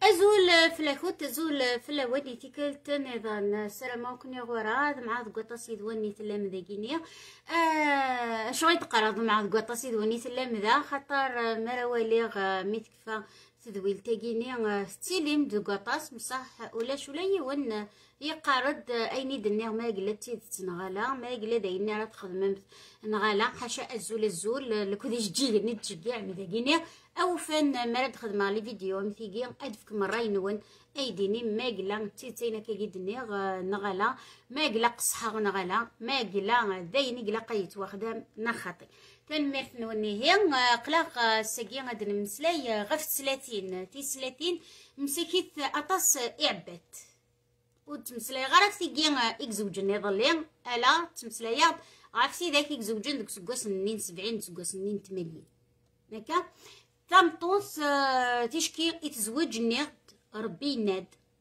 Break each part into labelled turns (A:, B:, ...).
A: أزول في الأخوت أزول في الأودي تكلت نظام السلام عليكم يا غراد مع قطاس يدوني تلام ذاكينيا شوي تقرض مع قطاس يدوني تلام ذا خاطر مراوليغ ميتكفى تدويل تاكيني ستيليم دو قطاس بصح ولاش ولا يون يقارد أيني دنيا ما قلت تنغالا ما قلت دايني راه تخدمت نغالا حاشا الزول لكوديش جيل نتشجع مذاكينيا او فان مراد خدمه لي فيديو مثيقي ادفك مره ينون ايديني ما قلا تيتينا كيدني نغلا ما قلا قصحه نغلا ما قلا دايني قلا قيت واخدام نخطي تنمرت نوني هي قلاق ساكي غادي نمسلاي غف 30 30 مسكيت اطاس اعبات وتمسلاي غير تيقي اكزوجن يضلين الا تمسلايا عرفتي داك اكزوجن داك سكواس نين 70 سكواس نين 80 هكا تمطوس تشكي يتزوج نيغ ربي يناد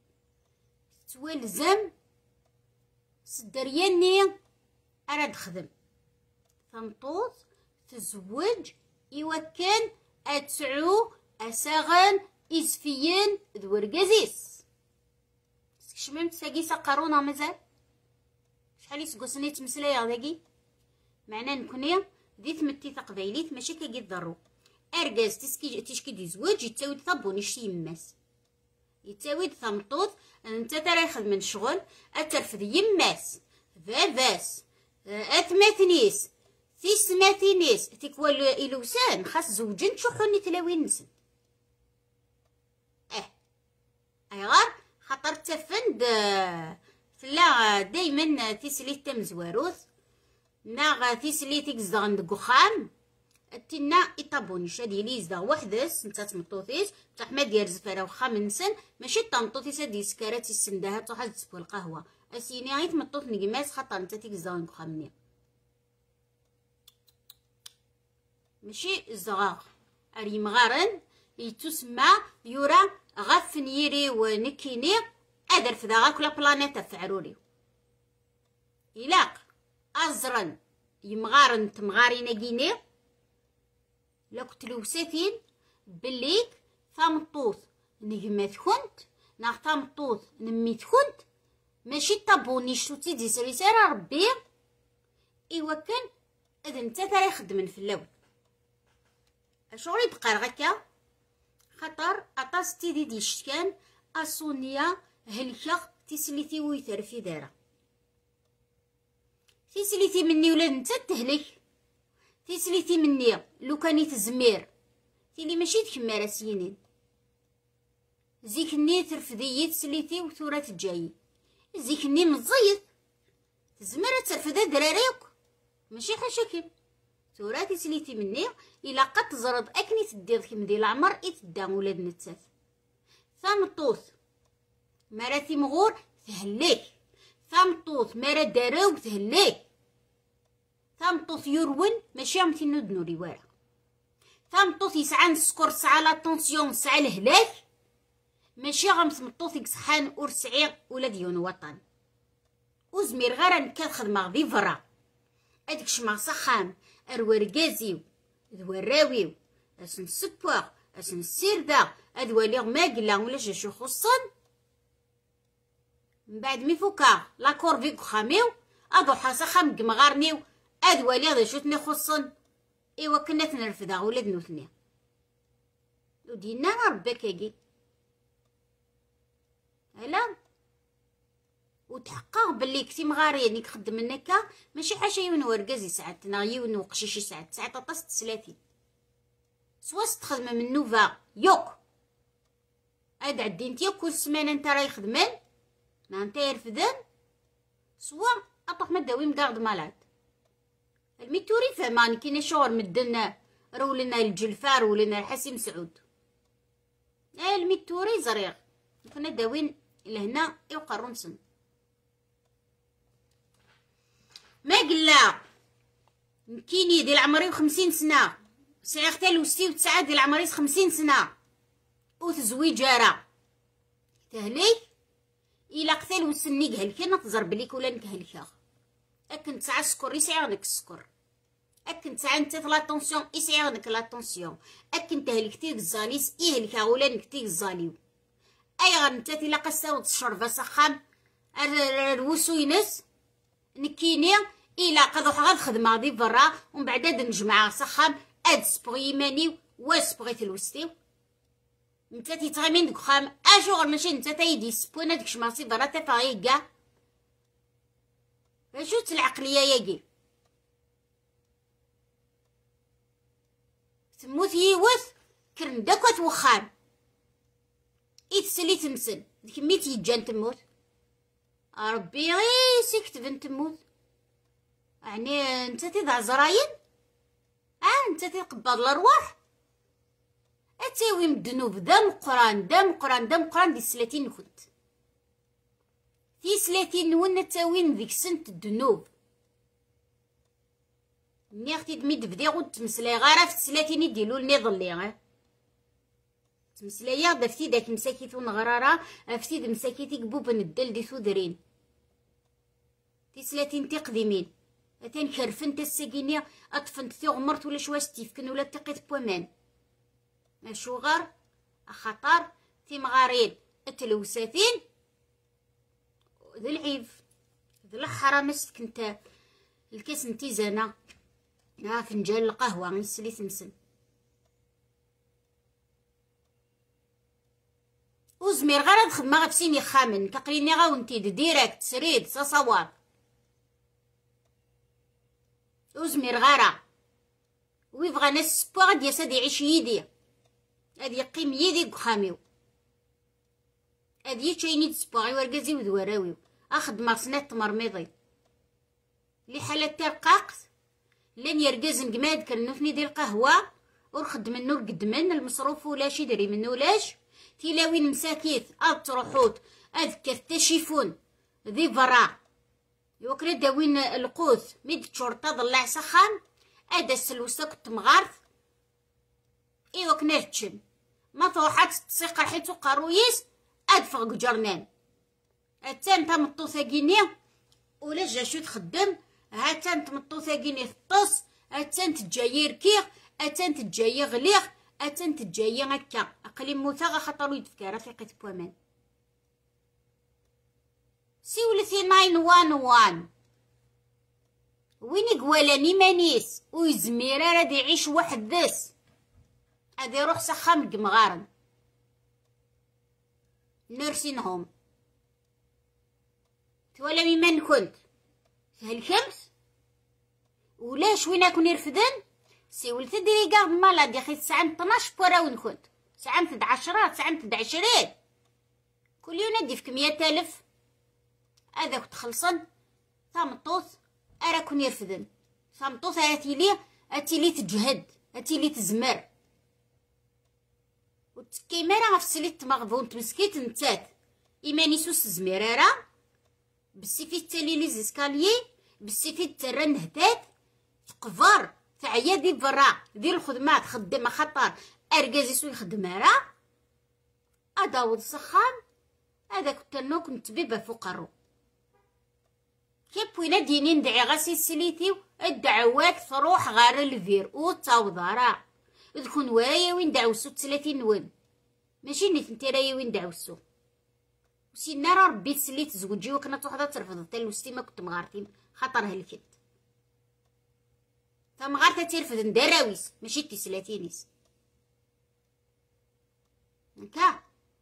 A: توالزم سدرياني اراد خدم تمطوس تزوج يوكن اتسعو اساغن ازفيين دورقازيس شممت ساقي سقرونا مازال شحال يسقسني تمسلايا داكي معناه نكوني دي تمتي تقبايليت ماشي كي ضرو ارجاز تشكي يزوج يتاويد طابوني شي يماس يتاويد ثمطوط انت ترى يخدم من شغل اترفد يماس باباس اتماتنيس تيسماتينيس تيكوال الوسان خاص زوجين تشوحوني تلاوين نسن ايغار خاطر تفند فلا دايما تيسليت تمزواروث ناغ تيسليت يكزغن دكوخام تينا يطابوني شادي لي يزدا وحدس نتا تمطوطيس بصح ما دير زفاره وخا منسن ماشي طمطوطيس هادي سكرات يسندها توحد تسبو القهوه اسيني غير تمطوط نكماس خاطر نتا تيكزاون خامني ماشي زغاغ اري مغارن يتسمى يورا غفن يري ونكيني ادر في ذا كل بلانيتا فعروري يلاق ازرن يمغارن تمغارينا كيني لو كتلوساتين بليك ثامطوط نجمات كنت ناخ ثامطوط نميت كنت ماشي طابوني شتو تيدي سريسارة ربي ايوا كان اذا نتا ترى يخدمن في اللون شغل يبقى غكا خطر اطاس تيدي ديشكان اسونيا هلكا تيسليتي ويتر في دارا تيسليتي مني ولا نتا تهلك تيسليتي مني لو كاني تزمير تيلي ماشي تكمل راسينين زيكني ترفدي تسليتي وثورة تجاي زيكني مزيد تزمر ترفد دراريك ماشي حاشاكي ثورة تسليتي مني الا قد تزرد اكني تدير كيما ديال العمر يتدام ولاد نتات ثامطوث مراتي مغور تهليك ثامطوث مرا داراو تهليك ثامطوث يرون ماشي عم تنود نوري وارا ثامطوث يسعى السكر سعى لا طونسيون سعى الهلاك ماشي غام تمطوث يكسحان ورسعي ولا ديون وطن وزمير غير نكاد خدمه ذي فرا اديك شما صخام الورقازيو ذوراويو اسن السبوغ اسن السيردا ادواليغ ما قلا ولا شو خصن من بعد مي فوكا لا كورفيك خاميو ادو حاسه خام كمغارنيو ادواليغ ذا شوتني خصن ايوا كنا تنرفدا ولاد نوثني ودينا ربي كاكي هلا وتحقق باللي كتي مغاريني كخدم نكا ماشي حاجه يون ورقازي ساعات نايون وقشيشي ساعات طاس 30 سواس تخدم من نوفا يوك هاد عدينتي كل سمانه انت راهي خدمان ما انت يرفدان سوا اطوح ما داوي مدارد مالات الميتوري فهمان كاين شغل مدنا رولنا الجلفار ولنا الحسيم سعود الميتوري زريغ كنا داوين لهنا يوقرون سن ما قلا مكيني ديال عمري 50 سنه سيختي لوستي وتسعه ديال عمري 50 سنه وتزويج راه تهليك الا قتل وسني قهلك تزرب ليك ولا نكهلك اكن تسعه السكر يسعرنك السكر اكن تسعه انت لا طونسيون يسعرنك لا طونسيون اكن تهلكتي الزاليس يهلكها ولا نكتي الزاليو ايغر نتا تيلا قساود الشربة سخام الوسو ينس نكيني إلا قضوح غاد خدمة دي برا ومن بعد هاد نجمع سخام اد سبغي يماني وسبغي تلوستيو نتا تيتغامين ديك خام اشوغل ماشي نتا تايدي سبونا ديك شماسي برا تفاغي كاع اشو العقلية ياكي تموت يوث كرن داكوت وخام إتسلي تمسن ديك ميت يجان تموت ربي غي سيكتبن تموت يعني انت تضع زراين انت تقبض الارواح اتاوي من الذنوب دم قران دم قران دم قران دي 30 كنت في 30 نون تاوين ديك سنة الذنوب ملي اختي تميد بدي غود تمسلاي غير في 30 يديروا لي ظلي تمسلايا دفتي داك مساكيت ونغرارا افتي د مساكيتي كبوب ندل دي ثودرين في 30 تقديمين اتان كرفن تساكينيا اطفنت تي غمرت ولا شواش تيفكن ولا تقيت بومان الشوغر خطر تي مغارين التلوساتين ذي العيف ذي الحرام كنت الكاس نتي زانا فنجان القهوة نسلي تمسن وزمير غير خدمة غتسيني خامن كقريني غاونتي ديريكت سريد صواب وزمير غارة ويبغى ناس سبوا غادي يساد يعيش يدي غادي يقيم يدي قخاميو غادي يتشيني تسبوا غي ورقازي وذوراويو اخد مرسنات تمرميضي لي حالات ترقاقت لين يرقاز نقماد كالنفني ديال القهوة ورخد منو رقدمن المصروف ولا شي دري منو لاش تيلاوين مساكيت تروحوت اذكر تشيفون ذي برا يوكرا داوين القوث ميد الشرطة ضلع سخان ادا السلوسة كنت مغارث ايوا كنا تشم ما طوحات تسيق حيتو قارويس ادفغ جرنان اتان تمطو ثاقيني ولا جاشو تخدم هاتان تمطو ثاقيني الطس اتان تجاير كيغ اتان تجاي غليغ اتان تجاي هكا اقليم موثا خطرو يتفكارا في قيت بوامان سيولتي 911 وين قوالاني مانيس ويزمير راه يعيش واحد داس هادي يروح سخام قمغارن نرسينهم تولا ممن كنت هالكمس ولاش وين اكون يرفدن سيولت ديري كاع مالاد يا اخي ساعه 12 بورا وين كنت ساعه 11 ساعه 11 كل يوم ندي في 100,000 هذاك تخلصن ثامطوط اراكون يرفدن ثامطوط اتيلي تجهد اتيلي تزمر وتكيما راه في سليت مغبون تمسكيت نتات ايماني سوس زميرارا بالسيفي التالي لي زيسكاليي بالسيفي الترن هدات تقفر تعيا دي برا دير الخدمات خدمه خطر اركازي سوي خدمه اداود سخان هذاك التنو كنت بيبه فوق الرو كيف وين ديني ندعي غاسي سليتي الدعوات تروح غير الفير وتاوضارا تكون ورايا وين دعوسو 30 وين ماشي نيت انت رايا وين دعوسو وسينا راه ربي تسليت زوجي وكنا وحده ترفض حتى لوستي ما كنت مغارتين خاطر هلكت فمغارته ترفض ندراويس ماشي تي 30 هكا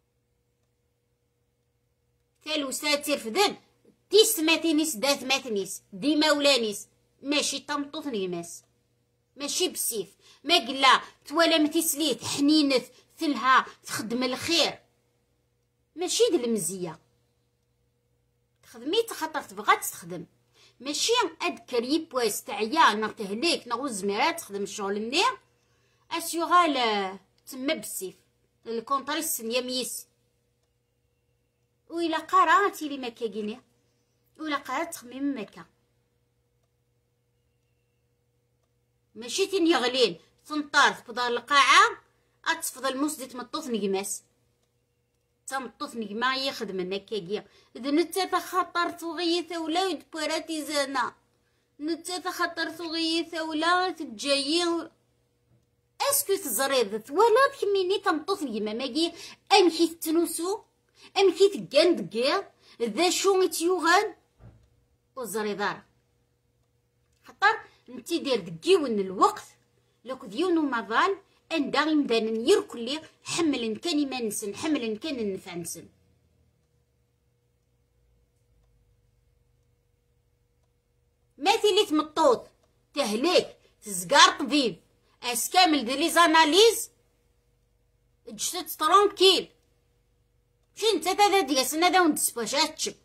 A: تالو ساتير فدن تيس ماتينيس دات ماتينيس ديما ولانيس ماشي تمطوط نيماس ماشي بالسيف ما قلا تولا متيسليت حنينت ثلها تخدم الخير ماشي د المزيه تخدمي خاطر تبغى تخدم ماشي اذكر يبواس تعيا نا تهليك نا زميرات تخدم الشغل مني اسيغال تما بالسيف الكونطريس يميس وإلا قراتي لي مكا كيني ولا قرات تخميم مكا ماشي تين يغلين تنطار في دار القاعة اتفضل الموس دي تمطوط نقماس تمطوط نقما يخدم هكاكيا اذا نتا تخطرت وغيثة ولا يدبراتي زانا نتا تخطرت وغيثة ولا تجايي اسكو تزريض ولا كميني تمطوط نقما ماكي امشي تنوسو ام كي تقان دقير ذا شو يتيوغان وزري دار خطر نتي دير دقيون الوقت لوك ديونو مظال ان داغي مدان يركلي حمل كان ما نسن حمل كان النفع نسن ما تيلي تمطوط تهليك تزقار طبيب اس كامل دي لي زاناليز جسد ترونكيل مشي نتا تادا دياسنا دا وندسباشاتشب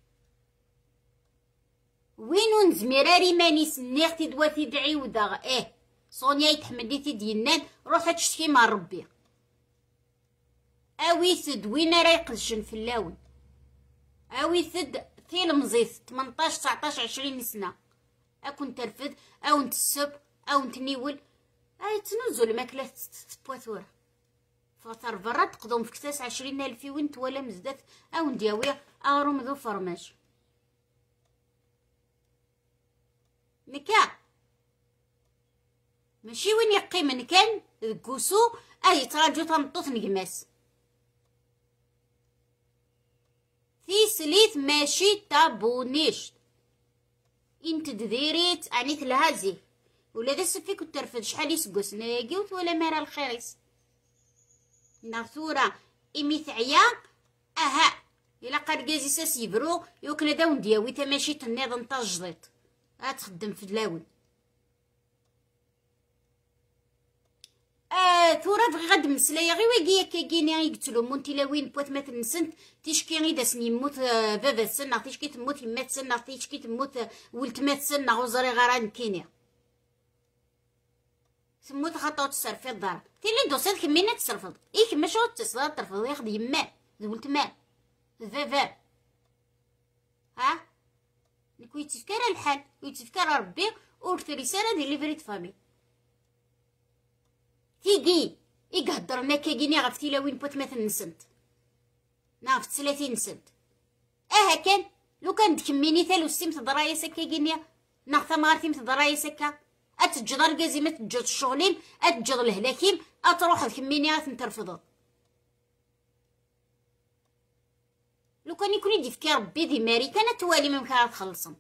A: وينو نزميراري ماني سنيغ تدوا تدعي وداغ صونيا يتحمدي تدينان روح تشتكي مع ربي اوي ثد وين راه يقدشن في اللون اوي ثد ثيل مزيد 18 19 20 سنه اكون ترفد او نتسب او نتنيول تنوزو الماكله تبواثوره فطر برا تقدم في كتاس 20,000 وانت ولا مزدات او ندياويه اروم ذو فرماج نكا ماشي وين يقيم كان كوسو اي تراجو تنطوط نقماس في سليت ماشي تابونيش انت ديريت عنيت الهازي ولا دا سفيك وترفد شحال يسقوس ناقيوت ولا مارا الخيريس ناثورة إمي ثعيا أها إلا قال جازي ساس يبرو يوكنا داون دياوي تماشي تنيض نتا جديد تخدم في دلاون ثورة بغي غاد مسلايا غي واقيا كاكيني يقتلو مونتي لاوين بوات مات نسنت تيشكي غي داس يموت بابا تسنى تيشكي تموت يما تسنى تيشكي تموت ولد ما تسنى غوزري غران كينيا تموت خاطر تصرف في الدار تيلي دوسات كمينة تصرفض كما شو تصرف ترفض ياخد يما ولد ما فافا ها نكوي تفكر الحال ويتفكر ربي ورث رسالة ديال ليفريت فامي تيجي يقهدرنا كاكيني غف تيلاوين بوت مثل نسنت ناف 30 نسنت كان لو كان تكميني ثالو سيمت درايا سكا كيني ناخ ثمار ثيمت درايا سكا اتجد رقازي ما تجد الشغلين اتجد الهلاكيم اتروح تكميني غتنترفض لو كان يكون يدي فكر ربي دي ماريكان توالي ممكن تخلصهم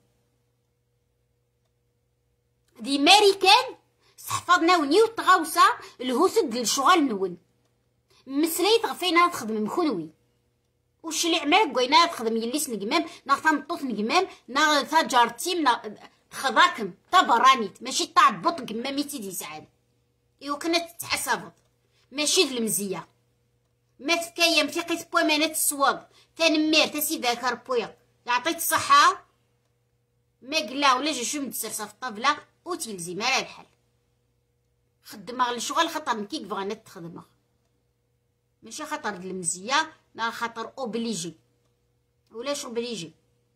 A: دي ماريكان استحفظنا ونيو تغاوسا الهوسد للشغل نون مسليت غفينا تخدم مخنوي وش اللي عمالك قوينا تخدم يليس نقمام نا تنطوط نقمام نا تجارتيم نا تخضاكم تبرانيت ماشي تاع بط قماميتي دي سعاد ايوا كنا تتحسبط ماشي المزيه ما تفكايا متيقيت بوا مانات السواق تنمير تسيدا كربويا يعطيك الصحه ما قلا ولا جا شو متسرسه في الطابله وتلزي ما الحال خدمها الشغل خاطر كيك بغينا تخدمها ماشي خاطر المزيه لا خاطر اوبليجي ولاش اوبليجي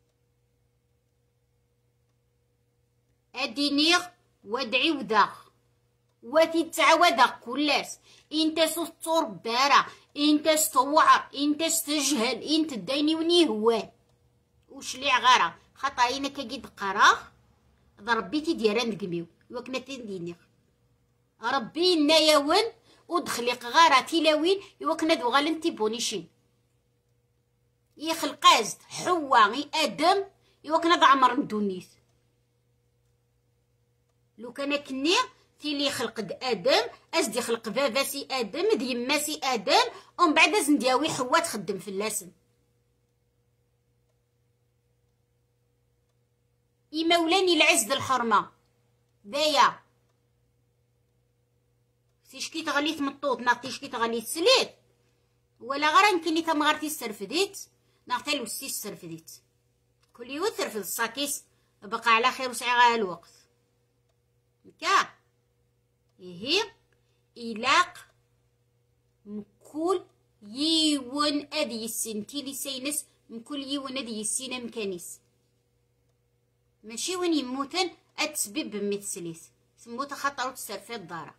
A: ادينيغ وادعي وداخ واتي تعودا كلاس انت سطور بارا انت استوعر انت استجهل انت دايني وني هو وش لي غارة خطاينا كاكيد قراخ ضربيتي ديران دقميو وكنا تندينيغ ربي ناياون ودخليق غارة تيلاوين وكنا دو غالنتي بونيشين يخلق ازد حوا ادم وكنا ذا عمر ندونيث لو كان كني تيلي يخلق ادم ازد يخلق فافاسي ادم دي يماسي ادم ومن بعد ازن دياوي حوا تخدم في اللسن يمولاني العز د الحرمه دايا تيشكي تغليت مطوط نا تيشكي تغليت سليت ولا غير كني تمغرتي السرفديت نا حتى لوسي السرفديت كل يوم ترفد الساكيس بقى على خير وسعي الوقت كا هي إلاق مكل يون أدي السنتي لي سينس مكل يون أدي السينة مكانيس ماشي وين يموتن أتسبب بمثليس سموت خطر وتسر في الدارة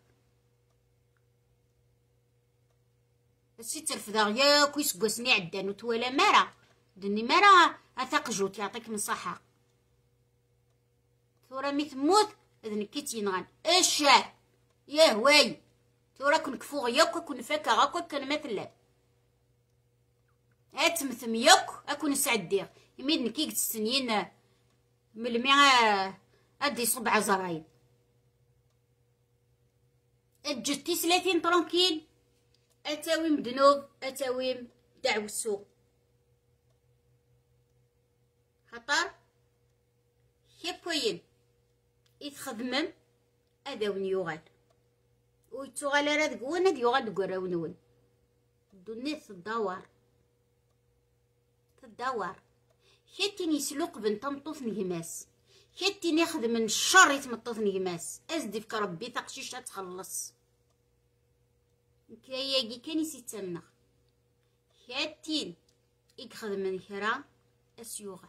A: السي ترفضا يا كويس قوسني عدان وتولا مرا دني مرا أثق جوت يعطيك من صحة ثورة مي تموت إذن كيت ينغان إشاه يا هواي ثورة كن كفوغ ياكو كن فاكا غاكو كن مثلا اتمثم يوك اكون سعديغ يميد نكيك تستنين ملمي ادي صبع زرايب اجتي 30 طرونكيل اتاويم ذنوب اتاويم دعو السوق خطر كيبوين يتخدمم اداون يوغال ويتوغال راه دقونا يوغال دقراونون الدنيا تدور كيتيني يسلوق بنت مطوط نجماس كيتيني يخدم من الشر يتمطوط نجماس ازدي فك ربي تقشيشه تخلص كياكي كان يسيتمنا كيتين يخدم من كرا اسيوغال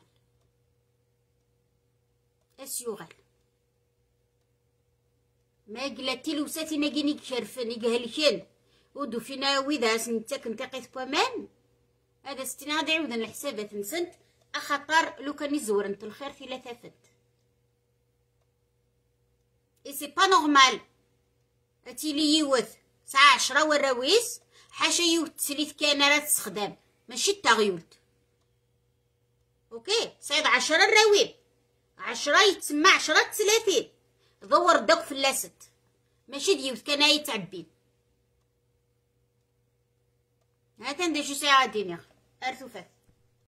A: ما قلتي لوساتي ناقيني كشرفن يقهلكن ودو فينا ويدا سنتك نتقيت بومان هذا ستين غادي عاودن الحسابات نسنت اخطر لو كان يزور انت الخير في لثافت اي سي با نورمال اتي لي يوث ساعة 10 وراويس حاشا يوث تسليت كان راه تستخدم ماشي التغيولت اوكي صايد 10 الراويب 10 يتسمى 10 30 دور داك في اللاست ماشي ديوث كان يتعبين هاكا ندير شي ساعة دينيغ ارثو فات